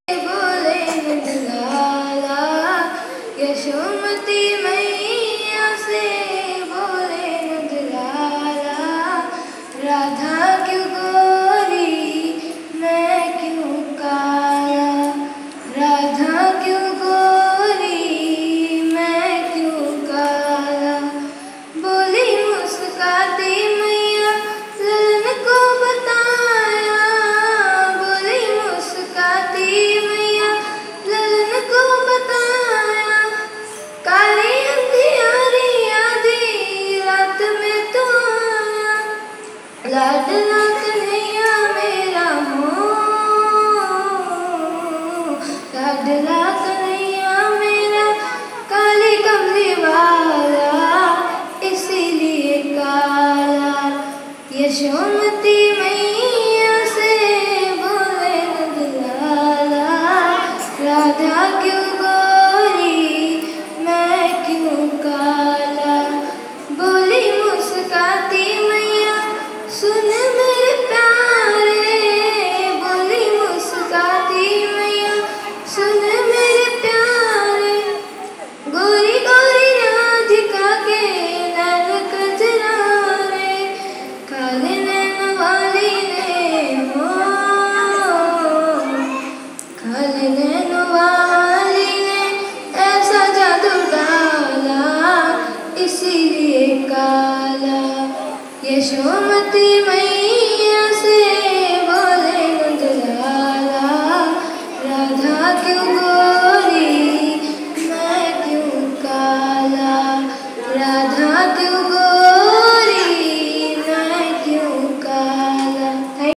बोले नंदलाला, यशोमती मैया से बोले नंदलाला। राधा क्यों गोरी मैं क्यों काला, राधा क्यों गोरी मैं क्यों काला। बोली मुस्काती मैया ललन को बताया, बोली मुस्काती मैया ललन को बताया। काली अंधियारी आधी रात में तो आया, लाडला कन्हैया मेरा हो, लाडला कन्हैया मेरा काली कमली वाला इसीलिए काला। यशोमती मैया से बोले नंदलाला, राधा क्यों गोरी मैं क्यों काला। बोली मुस्काती मैया सुन मेरे प्यारे, बोली मुस्काती मैया सुन मेरे प्यारे। गोरी गोरी राधिका के नैन कजरारे, काले नैन वाली ने हो, काले नैन वाली ने ऐसा जादू डाला इसीलिए काला। यशोमती मैया